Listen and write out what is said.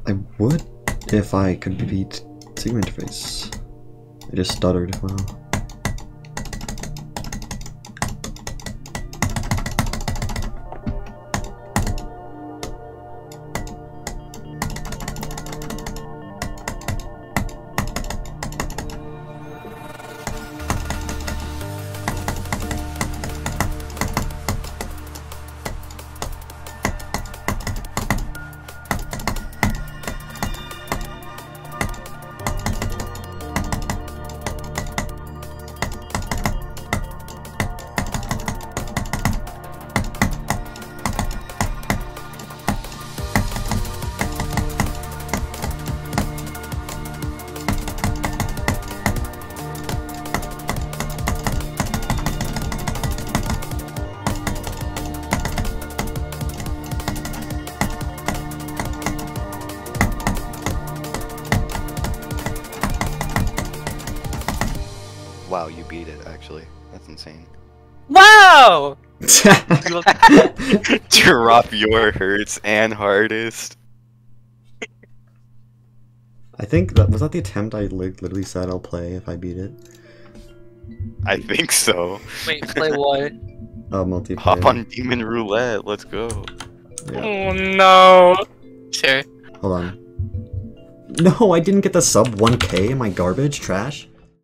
I would if I could beat Sigma interface. I just stuttered. Wow. Wow, you beat it, actually. That's insane. Wow! Drop your hurts and hardest. I think that was that the attempt I literally said I'll play if I beat it. I think so. Wait, play what? Multiplayer. Hop on Demon Roulette, let's go. Yeah. Oh no. Sure. Hold on. No, I didn't get the sub 1K. Am I garbage? Trash?